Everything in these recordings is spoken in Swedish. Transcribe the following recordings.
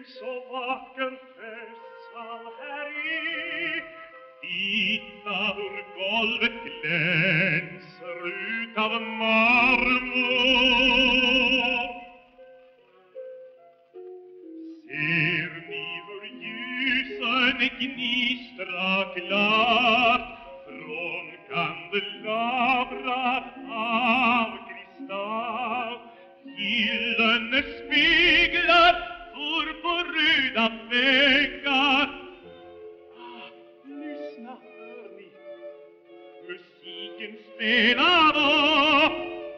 så vacker festsal här är. Titta hur golvet glänser utav marmor. Ser ni hur ljusen gnistrar klart från kandelabrar av kristall? Gyllene speglar purpurröda väggar. Lyssna, hör ni, musiken spelar upp.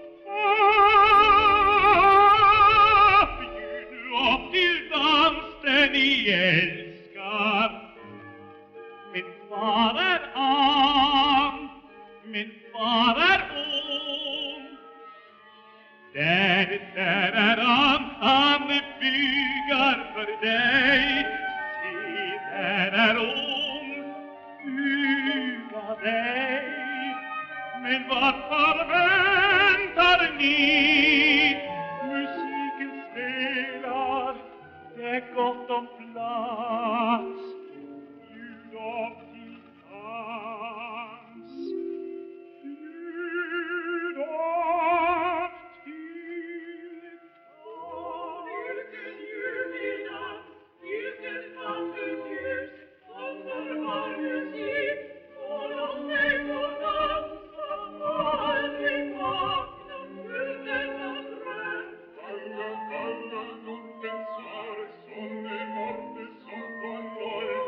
Bjud nu upp till dans den ni älskar. Min far är arm, min far är ung. Där är han byggar för dig. Se, där är hon, bygga dig. Men varför väntar ni? Musiken spelar, det är gott om plats. Bjud upp till dans. Bjud upp till vilken ljuvlig dans, vilken vacker ljus, underbar musik, och låt mig få dansa och aldrig vakna ur denna dröm. Kalla, kalla nattens svar, som det morte som kom norr.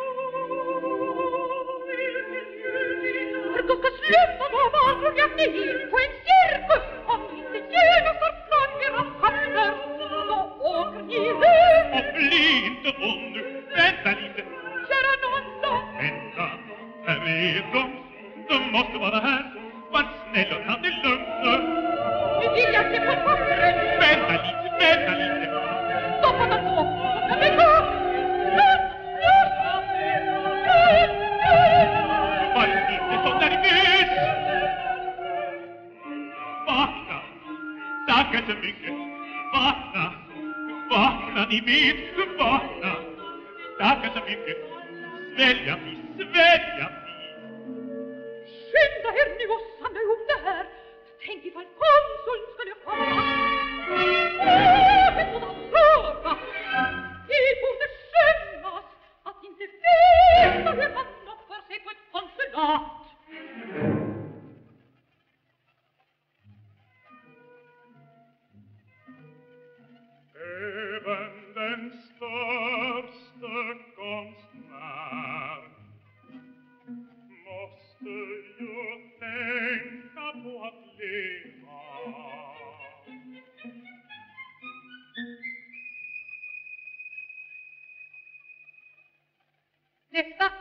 Vilken ljuvlig dans. Marco ska sluta då, var tror jag ni på en cirkus? Om inte genomför flaggor och katter, då åker ni ut. Och bli inte ond nu, vänta lite. Kära någon då. Vänta, här är de måste vara här. Var snäll och ta det lugnt nu. Nu vill jag se på pappret. Vänta lite. Stoppa dem då, låt mig gå. Var inte så nervös. Vakna, tackar så mycket. Vakna, ni vet, vakna. Tackar så mycket. Svälja mig. Skynda er nu och samla ihop det här. Tänk ifall konsuln skulle komma. Det får man fråga. Det borde skämmas att inte veta hur man uppför sig på ett konsulat. Även den största konstnär måste ju tänka på att leva. Nästa.